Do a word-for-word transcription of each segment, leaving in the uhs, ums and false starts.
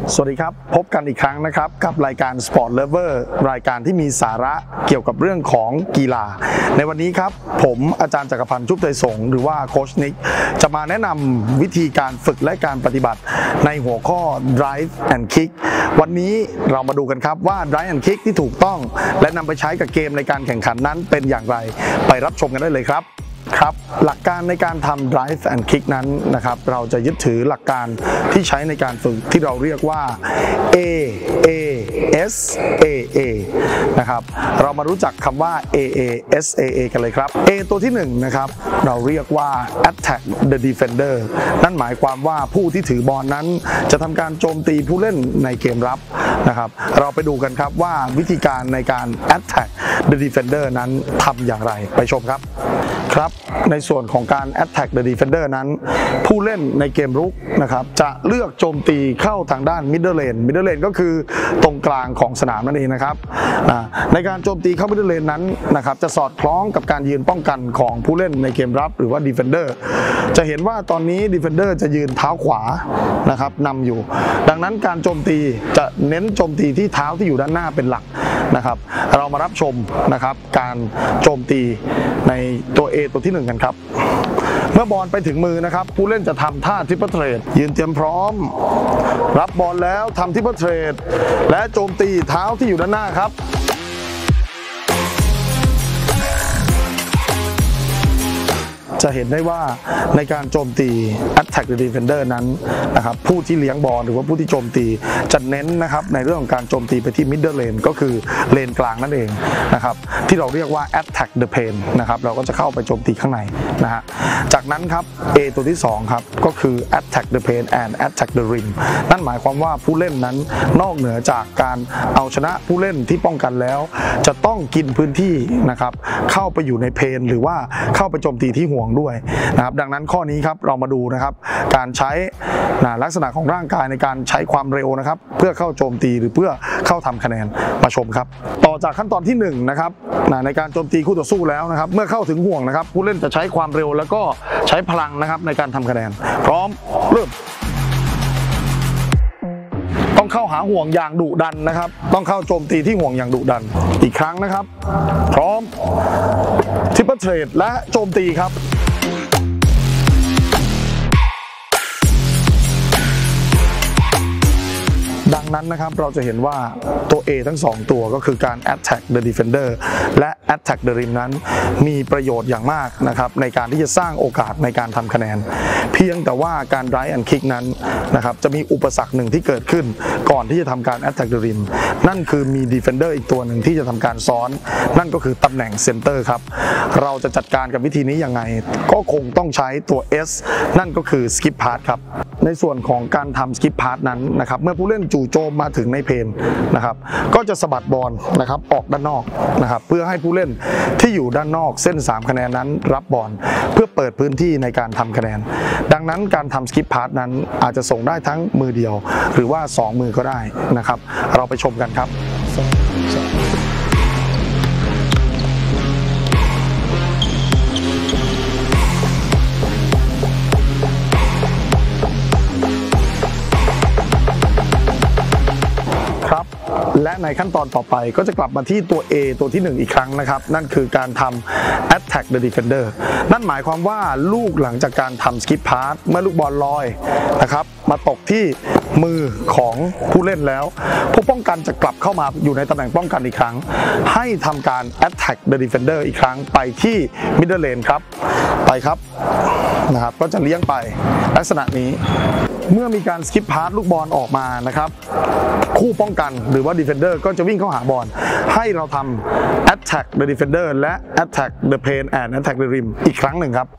สวัสดีครับพบกันอีกครั้งนะครับกับรายการ Sport Lover รายการที่มีสาระเกี่ยวกับเรื่องของกีฬาในวันนี้ครับผมอาจารย์จักรพันธ์ชุบไทยสงฆ์หรือว่าโค้ชนิกจะมาแนะนำวิธีการฝึกและการปฏิบัติในหัวข้อ Drive and Kick วันนี้เรามาดูกันครับว่า Drive and Kick ที่ถูกต้องและนำไปใช้กับเกมในการแข่งขันนั้นเป็นอย่างไรไปรับชมกันได้เลยครับครับหลักการในการทำ drive and kick นั้นนะครับเราจะยึดถือหลักการที่ใช้ในการฝึกที่เราเรียกว่า A A S A A นะครับเรามารู้จักคำว่า A A S A A กันเลยครับ A ตัวที่หนึ่งนะครับเราเรียกว่า attack the defender นั่นหมายความว่าผู้ที่ถือบอลนั้นจะทำการโจมตีผู้เล่นในเกมรับนะครับเราไปดูกันครับว่าวิธีการในการ attack the defender นั้นทำอย่างไรไปชมครับครับในส่วนของการ attack the defender นั้นผู้เล่นในเกมรุกนะครับจะเลือกโจมตีเข้าทางด้าน middle lane middle lane ก็คือตรงกลางของสนามนั่นเองนะครับในการโจมตีเข้า middle lane นั้นนะครับจะสอดคล้องกับการยืนป้องกันของผู้เล่นในเกมรับหรือว่า defender จะเห็นว่าตอนนี้ defender จะยืนเท้าขวานะครับนำอยู่ดังนั้นการโจมตีจะเน้นโจมตีที่เท้าที่อยู่ด้านหน้าเป็นหลักนะครับเรามารับชมนะครับการโจมตีในตัว A ตัวที่หนึ่งกันครับเมื่อบอลไปถึงมือนะครับผู้เล่นจะทำท่าทริปเปิลเทรดยืนเตรียมพร้อมรับบอลแล้วทำทริปเปิลเทรดและโจมตีเท้าที่อยู่ด้านหน้าครับจะเห็นได้ว่าในการโจมตี attack the defender นั้นนะครับผู้ที่เลี้ยงบอลหรือว่าผู้ที่โจมตีจะเน้นนะครับในเรื่องของการโจมตีไปที่ middle lane ก็คือเลนกลางนั่นเองนะครับที่เราเรียกว่า attack the paint นะครับเราก็จะเข้าไปโจมตีข้างในนะฮะจากนั้นครับ A ตัวที่สองครับก็คือ attack the paint and attack the rim นั่นหมายความว่าผู้เล่นนั้นนอกเหนือจากการเอาชนะผู้เล่นที่ป้องกันแล้วจะต้องกินพื้นที่นะครับเข้าไปอยู่ในเพนหรือว่าเข้าไปโจมตีที่ห่วงด้วยนะครับดังนั้นข้อนี้ครับเรามาดูนะครับการใช้ลักษณะของร่างกายในการใช้ความเร็วนะครับเพื่อเข้าโจมตีหรือเพื่อเข้าทำคะแนนมาชมครับต่อจากขั้นตอนที่หนึ่งนะครับในการโจมตีคู่ต่อสู้แล้วนะครับเมื่อเข้าถึงห่วงนะครับผู้เล่นจะใช้ความเร็วแล้วก็ใช้พลังนะครับในการทำคะแนนพร้อมเริ่มต้องเข้าหาห่วงอย่างดุดันนะครับต้องเข้าโจมตีที่ห่วงอย่างดุดันอีกครั้งนะครับพร้อมทริปเปิลเทรดและโจมตีครับดังนั้นนะครับเราจะเห็นว่าตัว A ทั้งสองตัวก็คือการ attack the defender และ attack the rim นั้นมีประโยชน์อย่างมากนะครับในการที่จะสร้างโอกาสในการทำคะแนนเพียงแต่ว่าการ drive and kick นั้นนะครับจะมีอุปสรรคหนึ่งที่เกิดขึ้นก่อนที่จะทำการ attack the rim นั่นคือมี defender อีกตัวหนึ่งที่จะทำการซ้อนนั่นก็คือตำแหน่ง center ครับเราจะจัดการกับวิธีนี้ยังไงก็คงต้องใช้ตัว S นั่นก็คือ skip pass ครับในส่วนของการทำ skip pass นั้นนะครับเมื่อผู้เล่นจู่โจมมาถึงในเพนนะครับก็จะสะบัดบอลนะครับออกด้านนอกนะครับเพื่อให้ผู้เล่นที่อยู่ด้านนอกเส้นสามคะแนนนั้นรับบอลเพื่อเปิดพื้นที่ในการทำคะแนนดังนั้นการทำสกิปพาสนั้นอาจจะส่งได้ทั้งมือเดียวหรือว่าสองมือก็ได้นะครับเราไปชมกันครับและในขั้นตอนต่อไปก็จะกลับมาที่ตัว A ตัวที่หนึ่งอีกครั้งนะครับนั่นคือการทำ attack the defender นั่นหมายความว่าลูกหลังจากการทำ skip pass เมื่อลูกบอลลอยนะครับมาตกที่มือของผู้เล่นแล้วผู้ป้องกันจะกลับเข้ามาอยู่ในตำแหน่งป้องกันอีกครั้งให้ทำการ attack the defender อีกครั้งไปที่ middle lane ครับไปครับนะครับก็จะเลี้ยงไปลักษณะนี้เมื่อมีการสกิปพาสลูกบอลออกมานะครับคู่ป้องกันหรือว่า defender ก็จะวิ่งเข้าหาบอลให้เราทำ attack the defender และ attack the paint and attack the rim อีกครั้งหนึ่งครับ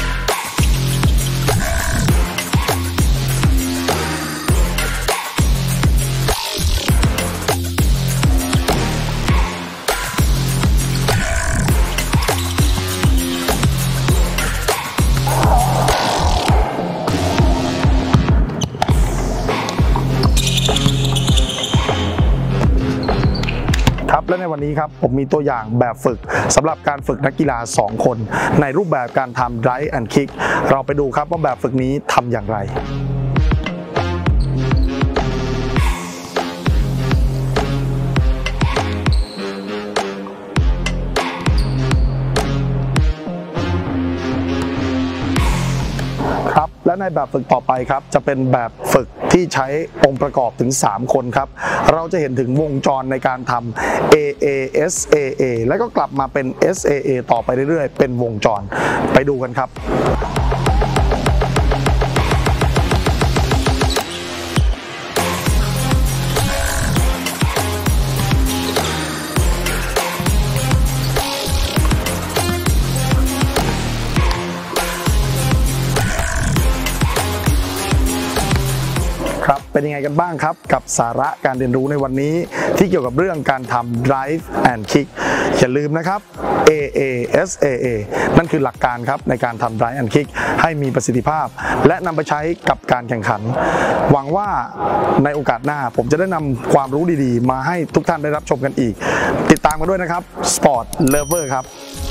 และในวันนี้ครับผมมีตัวอย่างแบบฝึกสำหรับการฝึกนักกีฬาสองคนในรูปแบบการทำ Drive and Kick เราไปดูครับว่าแบบฝึกนี้ทำอย่างไรและในแบบฝึกต่อไปครับจะเป็นแบบฝึกที่ใช้องค์ประกอบถึงสามคนครับเราจะเห็นถึงวงจรในการทำ เอ เอ เอส เอ เอ แล้วก็กลับมาเป็น เอส เอ เอ ต่อไปเรื่อยๆเป็นวงจรไปดูกันครับครับเป็นยังไงกันบ้างครับกับสาระการเรียนรู้ในวันนี้ที่เกี่ยวกับเรื่องการทำ drive and kick อย่าลืมนะครับ เอ เอ เอส เอ เอ นั่นคือหลักการครับในการทำ drive and kick ให้มีประสิทธิภาพและนำไปใช้กับการแข่งขันหวังว่าในโอกาสหน้าผมจะได้นำความรู้ดีๆมาให้ทุกท่านได้รับชมกันอีกติดตามกันด้วยนะครับ Sport Lover ครับ